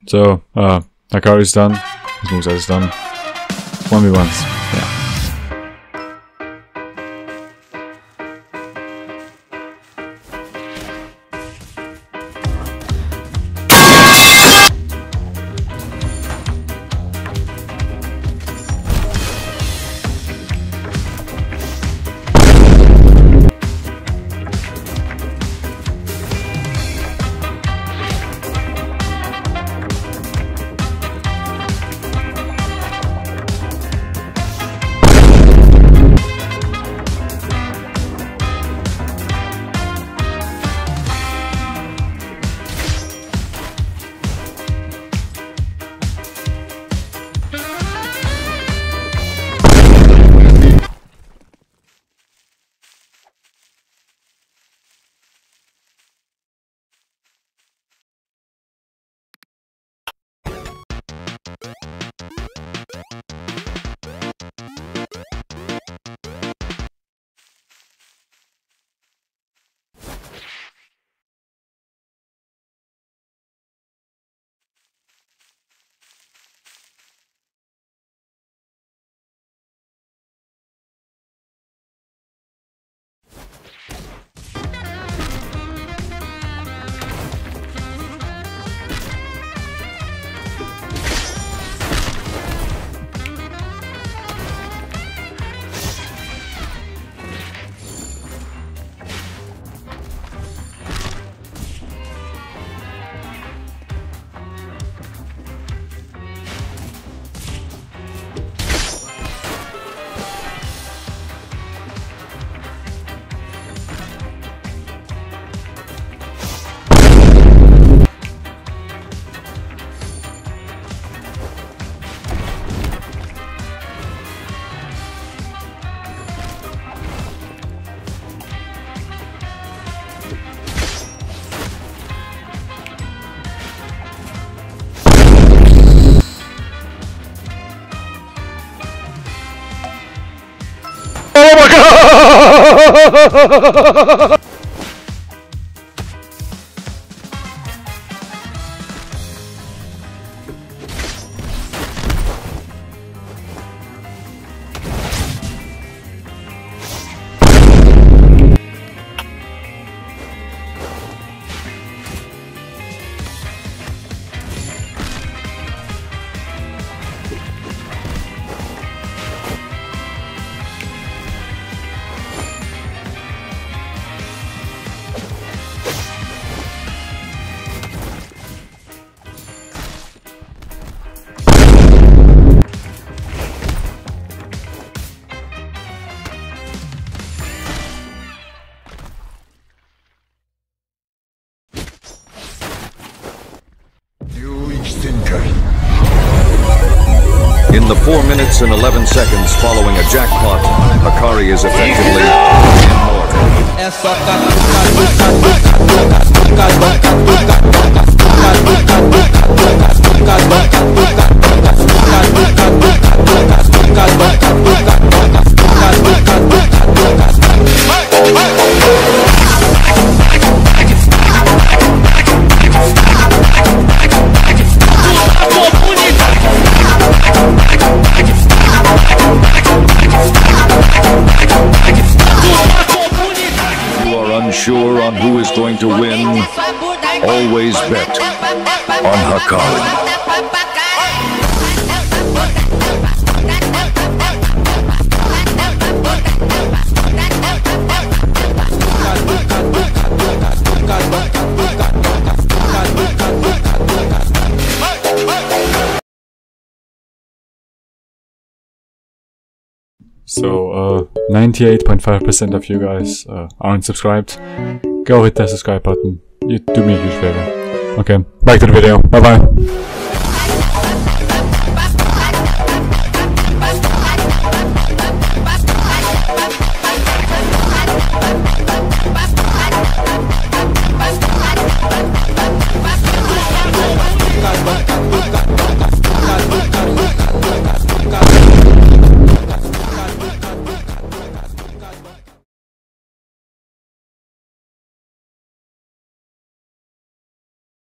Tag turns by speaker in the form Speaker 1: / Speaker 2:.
Speaker 1: So, Hakari's done. His moveset is done. 1v1s. Yeah.
Speaker 2: Oh my god!
Speaker 3: In the 4 minutes and 11 seconds following a jackpot, Hakari is effectively unsure on who is going to win, always bet on Hakari.
Speaker 1: So, 98.5% of you guys aren't subscribed. Go hit that subscribe button. You do me a huge favor. Okay, back to the video. Bye bye.